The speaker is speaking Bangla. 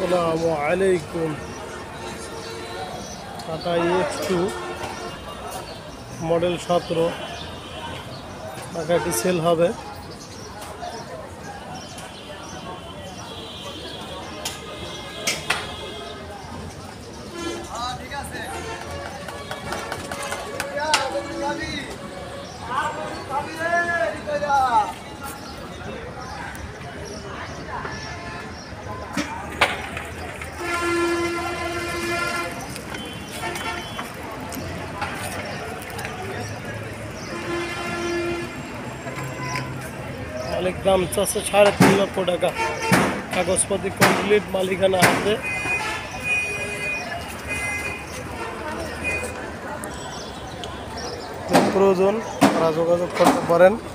আসসালামু আলাইকুম। টাটা EX2 মডেল 17 টাকাটি সেল হবে। মালিক দাম চাচ্ছে 3.5 লক্ষ টাকা। কাগজপত্র কমপ্লিট, মালিকানা হাতে। প্রয়োজন তারা যোগাযোগ করতে পারেন।